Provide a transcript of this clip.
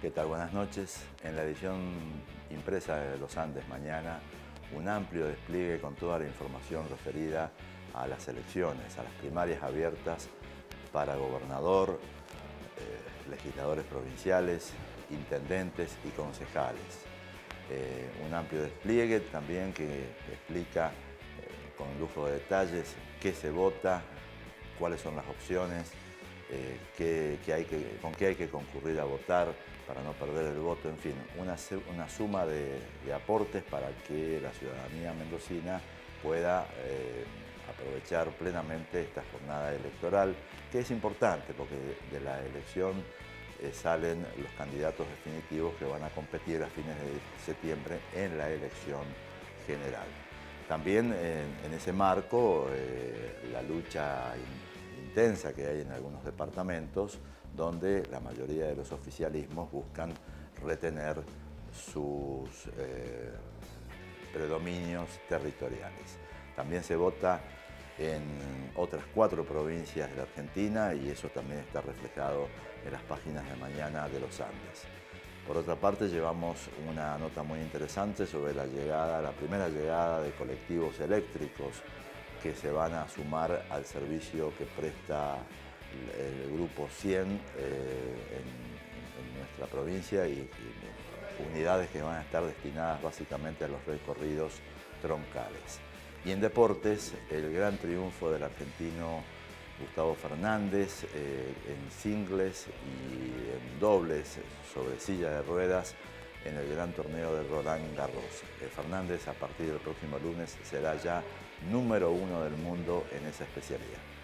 ¿Qué tal? Buenas noches. En la edición impresa de Los Andes mañana, un amplio despliegue con toda la información referida a las elecciones, a las primarias abiertas para gobernador, legisladores provinciales, intendentes y concejales. Un amplio despliegue también que explica con lujo de detalles qué se vota, cuáles son las opciones, con qué hay que concurrir a votar para no perder el voto, en fin, una suma de aportes para que la ciudadanía mendocina pueda aprovechar plenamente esta jornada electoral, que es importante porque de la elección salen los candidatos definitivos que van a competir a fines de septiembre en la elección general. También en ese marco, la lucha intensa que hay en algunos departamentos, donde la mayoría de los oficialismos buscan retener sus predominios territoriales. También se vota en otras 4 provincias de la Argentina y eso también está reflejado en las páginas de mañana de Los Andes. Por otra parte, llevamos una nota muy interesante sobre la primera llegada de colectivos eléctricos que se van a sumar al servicio que presta el Grupo 100 en nuestra provincia y unidades que van a estar destinadas básicamente a los recorridos troncales. Y en deportes, el gran triunfo del argentino Gustavo Fernández en singles y en dobles sobre silla de ruedas en el gran torneo de Roland Garros. Fernández a partir del próximo lunes será ya número 1 del mundo en esa especialidad.